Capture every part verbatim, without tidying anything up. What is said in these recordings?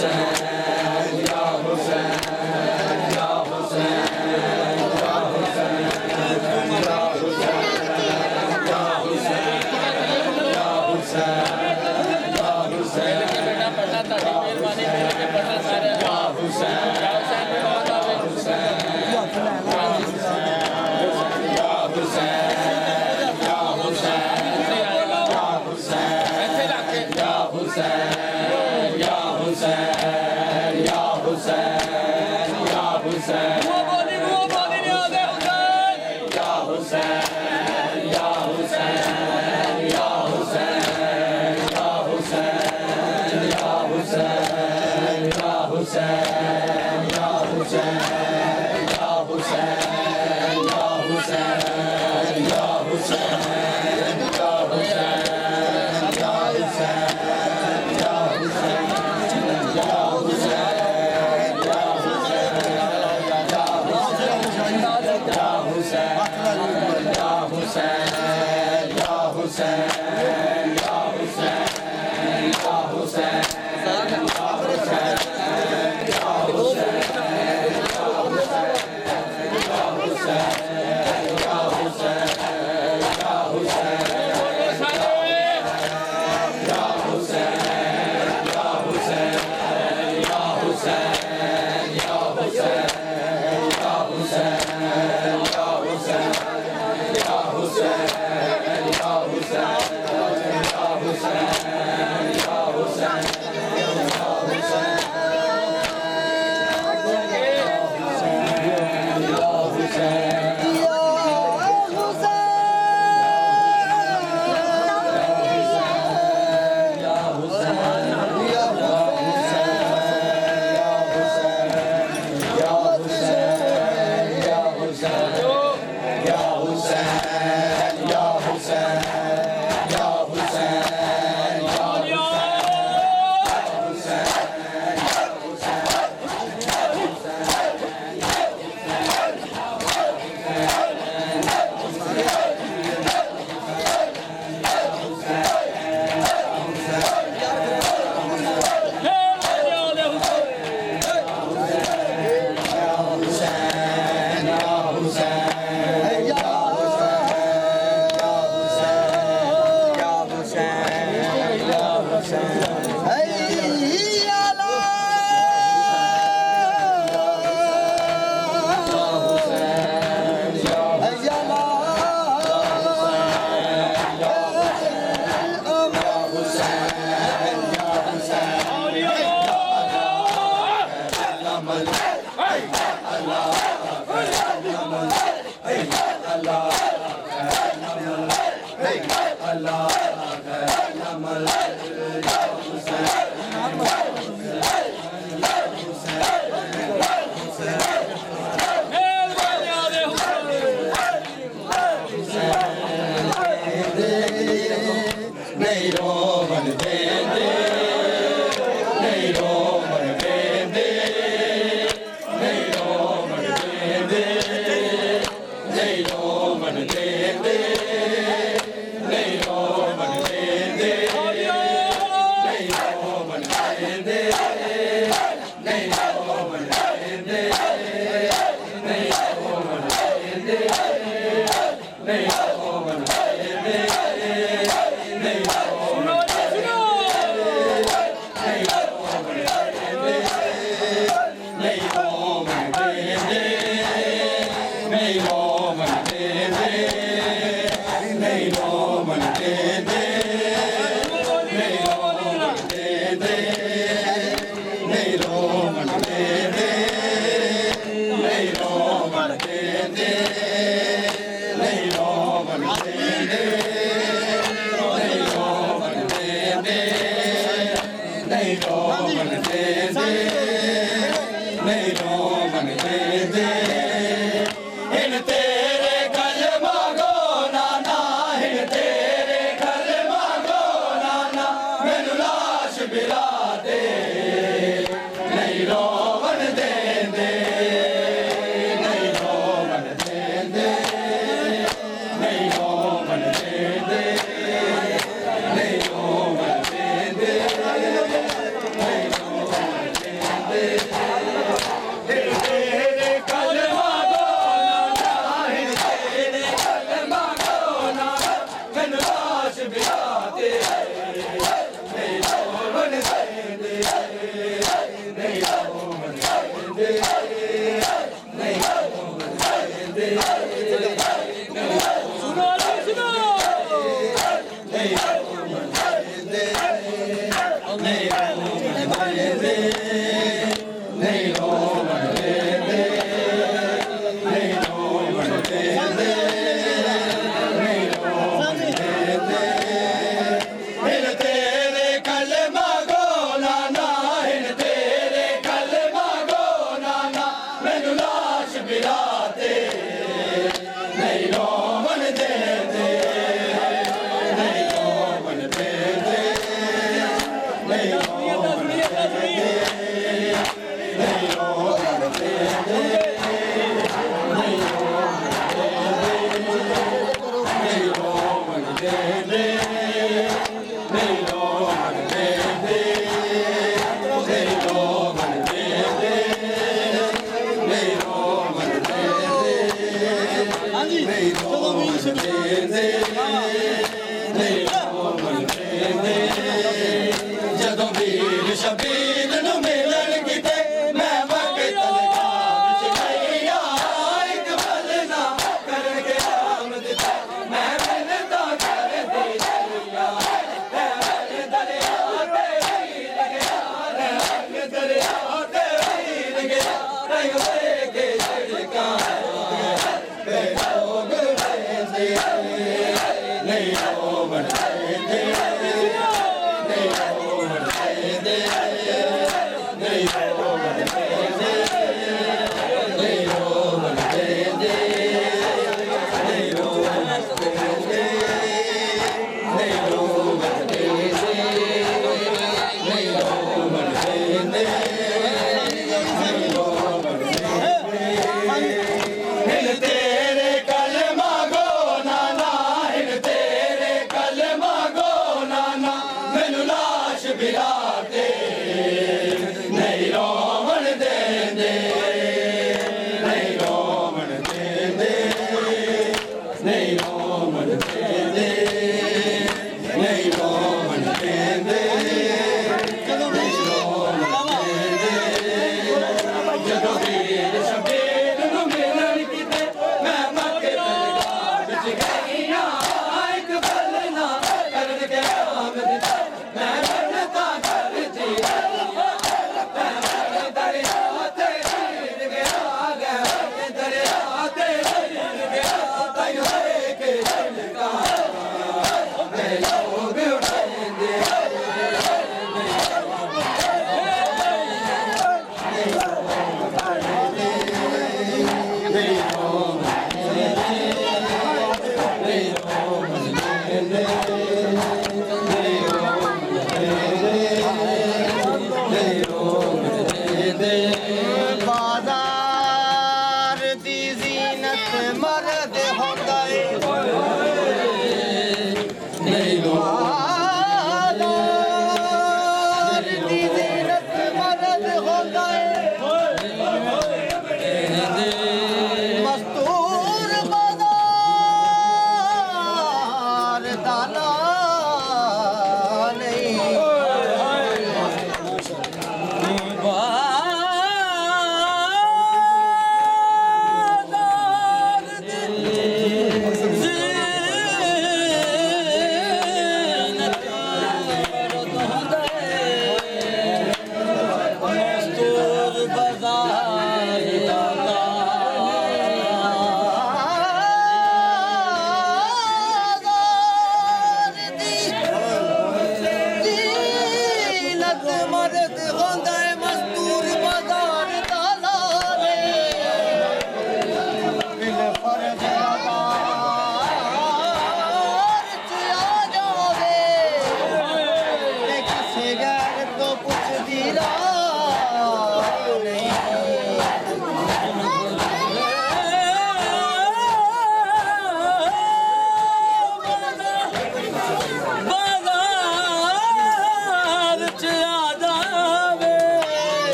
Hussein,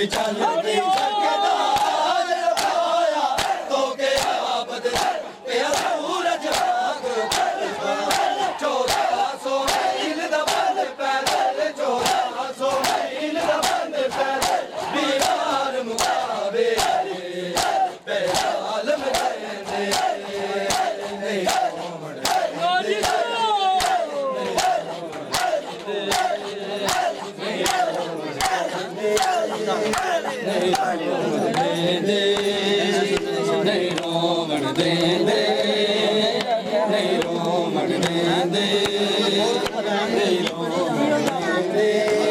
चल दी ठेकेदार पाया तो के आबद पे सूरज भाग चौदह सौ मील दा बंद पैदल चौदह सौ मील दा बंद पैदल बीमार मुकाबे पैदल में देंदे नहीं नहीं रोमन देंदे नहीं रोमन देंदे नहीं रोमन देंदे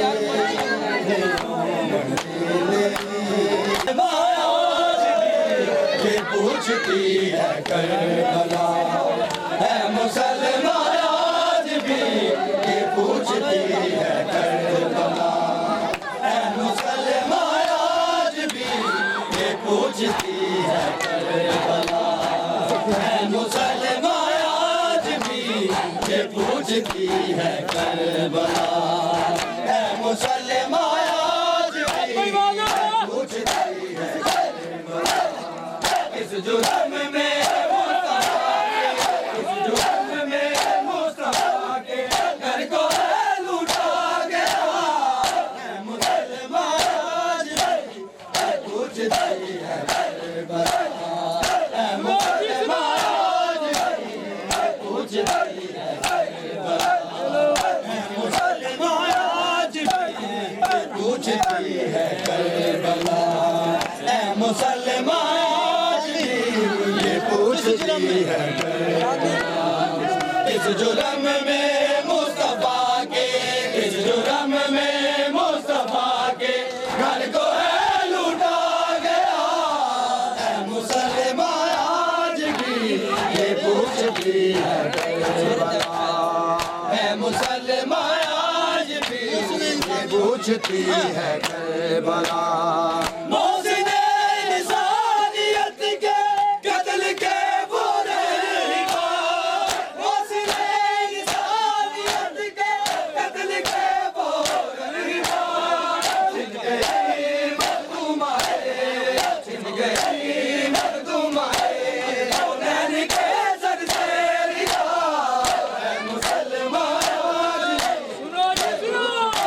माया ये पूछती है करबला है मुसलमान आज भी ये पूछती है करबला है मुसलमान आज भी ये पूछती है करबला है मुसलमान आज भी ये पूछती है करबला है मुसलमान आज भी पूछती है करबला इस जुर्म में मुस्तफा के इस जुर्म में मुस्तफा के घर को लूटा गया है मुसलमान आज भी पूछती है करबला है मुसलमान आज भी पूछती है करबला है मुसलमान आज भी पूछती है करबला है मुसलमान आज भी ये पूछती है करबला इस जुर्म में मुस्तफा के इस जुर्म में मुस्तफा के घर को है लूटा गया है मुसलमान आज भी ये पूछती है करबला है मुसलमान आज भी ये पूछती है करबला मोहसिने इंसानियत के कत्ल के बुरे मोहसिने इंसानियत के कत्ल के बुरे छिन गई मखदूमाए छिन गई मखदूमाए नैन के सर से रिदा है मुसलमान आज सुनो सुनो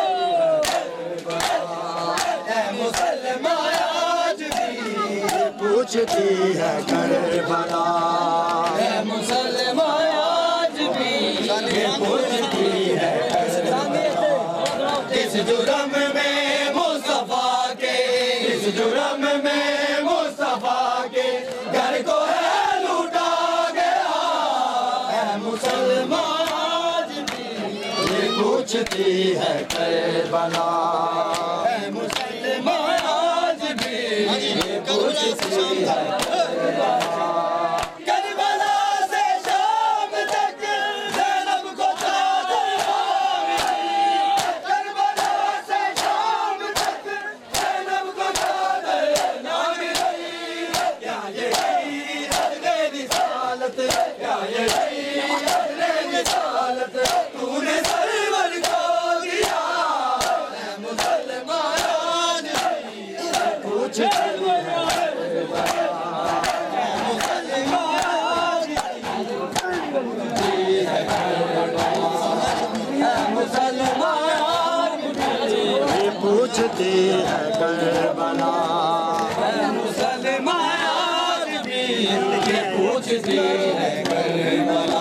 है मुसलमान आज भी पूछती है करबला है मुसलमान आज भी ये पूछती है करबला इस जुर्म में मुस्तफा के इस जुर्म में मुस्तफा के घर को है लूटा गया है मुसलमान आज भी ये पूछती है करबला है मुसलमान आज भी ये पूछती है करबला करबला से शाम तक ज़ैनब को चादर मिली करबला से शाम तक ज़ैनब को चादर ना मिली क्या यही अदले रिसालत क्या यही अदले रिसालत तूने सरवर को दिया है मुसलमान आज भी पूछती है करबला है मुसलमान आज भी पूछती है करबला है मुसलमान आज भी ये पूछती है करबला है मुसलमान आज भी ये पूछती है करबला।